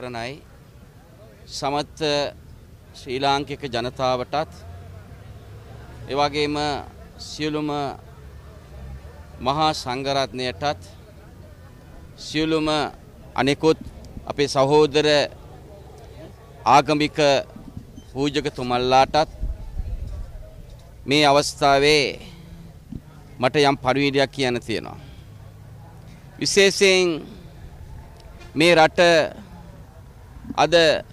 කරනයි සමත් ශ්‍රී ලාංකික ජනතාවටත් ඒ වගේම සියලුම මහා සංඝරත්නයටත් සියලුම අනෙකුත් අපේ සහෝදර ආගමික පූජකතුමන්ලාටත් මේ අවස්ථාවේ මට යම් පරිවිඩයක් කියන්න තියෙනවා. විශේෂයෙන් මේ රට අද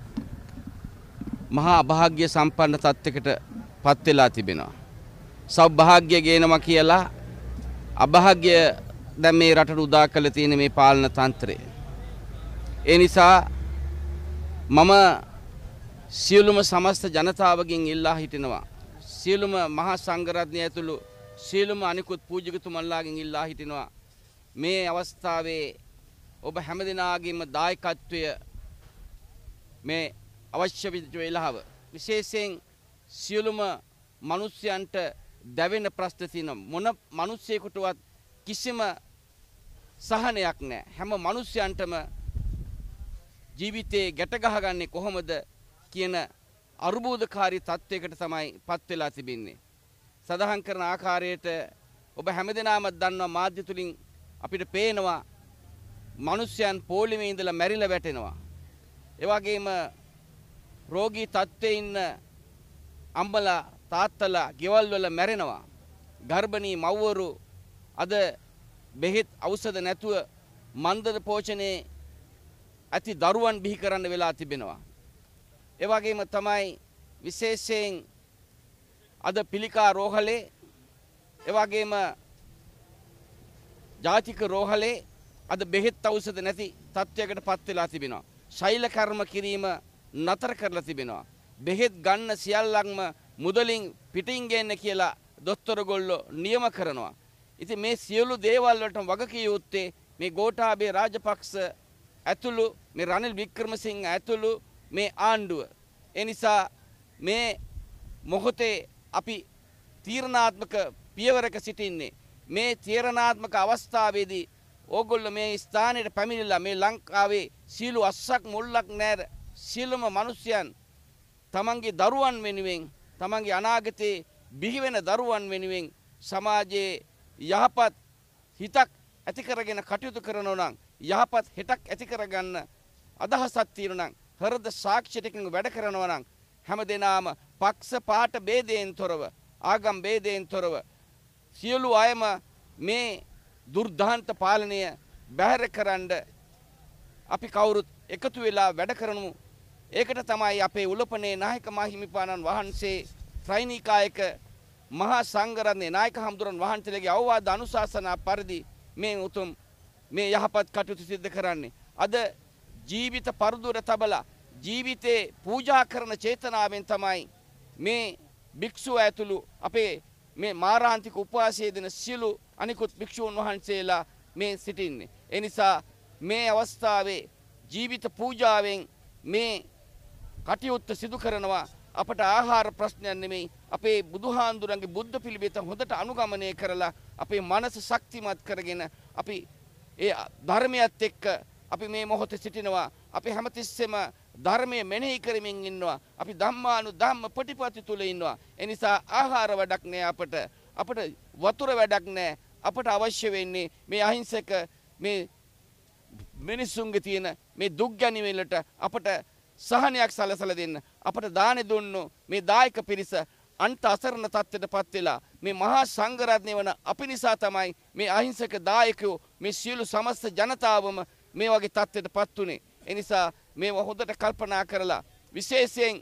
මහා අභාග්‍ය සම්පන්න තත්යකට පත් වෙලා තිබෙනවා. සෞභාග්‍ය ගේනවා කියලා අභාග්‍ය දැන් මේ රටට උදා කළ තියෙන මේ පාලන තන්ත්‍රය. ඒ නිසා මම සියලුම සමස්ත ජනතාවගෙන් ඉල්ලා හිටිනවා. සියලුම මහා සංඝරත්නය ඇතුළු සියලුම අනිකුත් පූජකතුමන්ලාගෙන් ඉල්ලා හිටිනවා. මේ අවස්ථාවේ ඔබ හැමදෙනාගේම දායකත්වය මේ අවශ්‍ය වෙලාව විශේෂයෙන් සියලුම මිනිස්යන්ට දැවෙන ප්‍රශ්න තියෙනවා. මොන මිනිසෙකුටවත් කිසිම සහනයක් නැහැ. හැම මිනිස්යන්ටම ජීවිතේ ගැට ගහගන්නේ කොහොමද කියන අරුබෝධකාරී තත්වයකට තමයි පත් වෙලා තිබෙන්නේ. සඳහන් කරන ආකාරයට ඔබ හැමදෙනාම දන්නවා මාධ්‍ය තුලින් අපිට පේනවා මිනිස්යන් පොලිමේ ඉඳලා මැරිලා වැටෙනවා. ඒ වගේම රෝගී තත්ත්වයේ ඉන්න අම්මලා තාත්තලා ගෙවල් වල මැරෙනවා. ගර්භණී මව්වරු අද බෙහෙත් ඖෂධ නැතුව මන්දද පෝෂණේ ඇති දරුවන් බිහි කරන්න වෙලා තිබෙනවා. ඒ වගේම තමයි විශේෂයෙන් අද පිළිකා රෝහලේ ඒ වගේම ජාතික රෝහලේ අද බෙහෙත් ඖෂධ නැති තත්ත්වයකට පත් වෙලා තිබෙනවා. ශෛල කර්ම කිරීම නතර කරලා තිබෙනවා. බෙහෙත් ගන්න සියල්ලක්ම මුදලින් පිටින් ගේන්න කියලා දොස්තරගොල්ලෝ නියම කරනවා. ඉතින් මේ සියලු දේවල් වලට වගකිය යුත්තේ මේ ගෝඨාභය රාජපක්ෂ ඇතුළු මේ රනිල් වික්‍රමසිංහ ඇතුළු මේ ආණ්ඩුව. ඒ නිසා මේ මොහොතේ අපි තීරණාත්මක පියවරක සිටින්නේ. මේ තීරණාත්මක අවස්ථාවේදී ඕගොල්ලෝ මේ ස්ථානයට පැමිණිලා මේ ලංකාවේ සීළු අස්සක් මුල්ලක් නැර සියලුම මිනිසයන් තමන්ගේ දරුවන් වෙනුවෙන් තමන්ගේ අනාගතේ බිහි වෙන දරුවන් වෙනුවෙන් සමාජයේ යහපත් හිතක් ඇති කරගෙන කටයුතු කරනවා නම් යහපත් හිතක් ඇති කරගන්න අදහසක් තියෙනවා නම් හෘද සාක්ෂියකින් වැඩ කරනවා නම් හැමදෙනාම පක්ෂ පාට ભેදයෙන් තොරව ආගම් ભેදයෙන් තොරව සියලු අයම මේ දුර්දාන්ත පාලනය බැහැර කරන්න අපි කවුරුත් එකතු වෙලා වැඩ කරමු. ඒකට තමයි අපේ උලපනේ නායක මාහිමිපාණන් වහන්සේ ත්‍රිනිකායක මහා සංඝරත්නයේ නායක හඳුරන වහන්සේලගේ අවවාද අනුශාසනා පරිදි මේ උතුම් මේ යහපත් කටයුතු සිදු කරන්නේ. අද ජීවිත පරදුර තබලා ජීවිතේ පූජා කරන චේතනාවෙන් තමයි මේ භික්ෂුව ඇතුළු අපේ මේ මාරාන්තික උපවාසයේ දෙන සියලු අනිකුත් භික්ෂූන් වහන්සේලා මේ සිටින්නේ. ඒ නිසා මේ අවස්ථාවේ ජීවිත පූජාවෙන් මේ කටයුත්ත සිදු කරනවා. අපට ආහාර ප්‍රශ්නයක් නෙමෙයි අපේ බුදුහාඳුරන්ගේ බුද්ධ පිළිවෙත හොඳට අනුගමනය කරලා අපේ මනස ශක්තිමත් කරගෙන අපි ඒ ධර්මයත් එක්ක අපි මේ මොහොතේ සිටිනවා. අපි හැමතිස්සෙම ධර්මයේ මෙනෙහි කරමින් ඉන්නවා. අපි ධම්මානුධම්ම ප්‍රතිපatti තුල ඉන්නවා. ඒ නිසා ආහාර වැඩක් නෑ අපට වතුර වැඩක් නෑ. අපට අවශ්‍ය වෙන්නේ මේ අහිංසක මේ මිනිසුන්ගේ තියෙන මේ දුක් ගැනීමලට අපට සහනයක් සැලසලා දෙන්න. අපට දානේ දුන්නු මේ දායක පිරිස අන්ත අසරණ තත්ත්වයටපත් වෙලා මේ මහා සංඝරත්නය වන අපි නිසා තමයි මේ අහිංසක දායකයෝ මේ සියලු සමස්ත ජනතාවම මේ වගේ තත්ත්වයටපත් උනේ. ඒ නිසා මේව හොඳට කල්පනා කරලා විශේෂයෙන්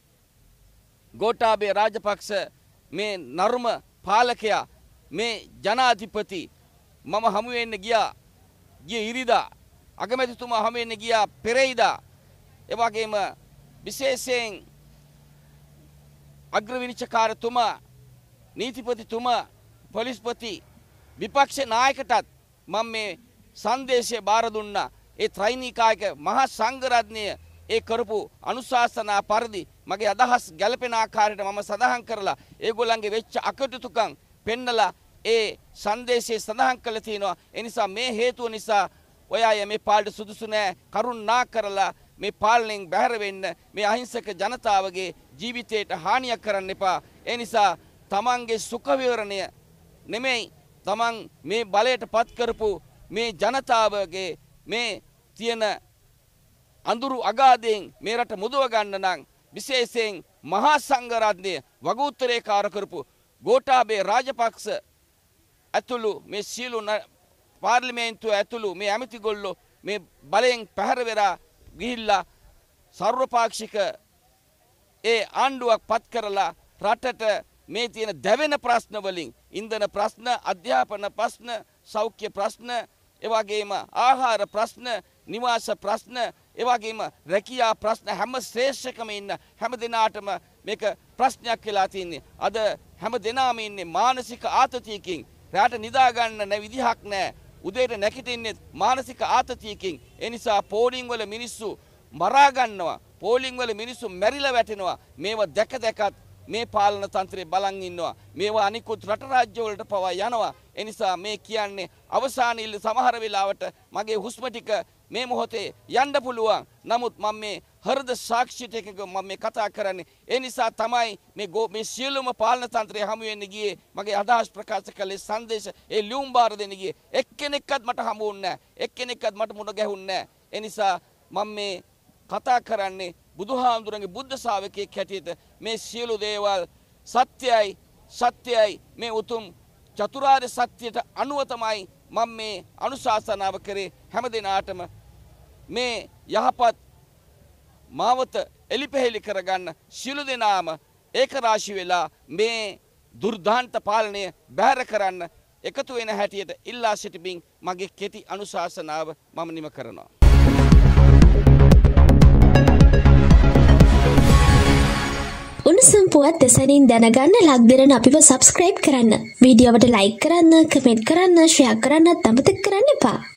ගෝඨාභය රාජපක්ෂ මේ නර්ම පාලකයා මේ ජනාධිපති මම හමු වෙන්න ගිය ඉරිදා අගමැතිතුමා හමු වෙන්න ගියා පෙරේදා. ඒ වගේම විශේෂයෙන් අග්‍රවිනිශ්චයකාරතුමා නීතිපතිතුමා පොලිස්පති විපක්ෂ නායකටත් මම මේ සංදේශය බාර දුන්නා. ඒ ත්‍රිනිකායක මහා සංඝරත්නය ඒ කරපු අනුශාසනා පරිදි මගේ අදහස් ගැළපෙන ආකාරයට මම සඳහන් කරලා ඒගොල්ලන්ගේ වෙච්ච අකටයුතුකම් පෙන්නලා ඒ සංදේශයේ සඳහන් කළ තියෙනවා. ඒ නිසා මේ හේතුව නිසා ඔය අය මේ පාඩු සුදුසු නෑ කරුණා කරලා මේ පාලනයෙන් බැහැර වෙන්න, මේ අහිංසක ජනතාවගේ ජීවිතයට හානියක් කරන්න එපා. ඒ නිසා තමන්ගේ සුඛ විවරණය නෙමෙයි, තමන් මේ බලයට පත් කරපු මේ ජනතාවගේ මේ තියෙන අඳුරු අගාධයෙන් මේ රට මුදව ගන්න නම් විශේෂයෙන් මහා සංඝරත්නය වගඋත්තරේකාර කරපු ගෝඨාභය රාජපක්ෂ ඇතුළු මේ සියලු පාර්ලිමේන්තුව ඇතුළු මේ ඇමතිගොල්ලෝ මේ බලයෙන් පැහැර වෙලා ගිහිල්ලා සර්වපාක්ෂික ඒ ආණ්ඩුවක් පත් කරලා රටට මේ තියෙන දැවෙන ප්‍රශ්න වලින් ඉන්ධන ප්‍රශ්න, අධ්‍යාපන ප්‍රශ්න, සෞඛ්‍ය ප්‍රශ්න, ඒ වගේම ආහාර ප්‍රශ්න, නිවාස ප්‍රශ්න, ඒ වගේම රැකියා ප්‍රශ්න හැම ශ්‍රේෂ්ඨකම ඉන්න හැම දිනාටම මේක ප්‍රශ්නයක් වෙලා තින්නේ. අද හැම දිනාම ඉන්නේ මානසික ආතතියකින්. රාට නිදා ගන්න නැ විදිහක් නැහැ. උදේට නැගිටින්නේ මානසික ආතතියකින්. ඒ නිසා පෝලිං වල මිනිස්සු මරා ගන්නවා. පෝලිං වල මිනිස්සු මැරිලා වැටෙනවා. මේව දැකත් මේ පාලන තන්ත්‍රය බලන් ඉන්නවා. මේවා අනිකුත් රට රාජ්‍ය වලට පවා යනවා. ඒ නිසා මේ කියන්නේ අවසානයේ සමහර වෙලාවට මගේ හුස්ම ටික මේ මොහොතේ යන්න පුළුවන්. නමුත් මම මේ හෘද සාක්ෂියට එකක මම මේ කතා කරන්නේ. ඒ නිසා තමයි මේ සියලුම පාලන තන්ත්‍රය හමු වෙන්න ගියේ. මගේ අදහස් ප්‍රකාශ කළේ සංදේශ ඒ ලියුම් බාර දෙන්න ගියේ. එක්කෙනෙක්වත් මට හමු වුණේ නැහැ. එක්කෙනෙක්වත් මට මුණ ගැහුන්නේ නැහැ. ඒ නිසා මම මේ කතා කරන්නේ බුදුහාමුදුරන්ගේ බුද්ධ ශාවකයෙක් හැටියට මේ සියලු දේවල් සත්‍යයි මේ උතුම් චතුරාර්ය සත්‍යයට අනුව තමයි මම මේ අනුශාසනාව කරේ. හැම දිනාටම මේ යහපත් මාවත එලිපෙහෙලි කරගන්න සියලු දෙනාම ඒක රාශි වෙලා මේ දුර්දාන්ත පාලනය බැහැර කරන්න එකතු වෙන හැටියට ඉල්ලා සිටිමින් මගේ කෙටි අනුශාසනාව මම නිම කරනවා. උණුසුම් පුවත් දෙසනින් දැනගන්න ලක් දෙරණ අපිව සබ්ස්ක්‍රයිබ් කරන්න. වීඩියෝවට ලයික් කරන්න, කමෙන්ට් කරන්න, ෂෙයා කරන්නත් අමතක කරන්න එපා.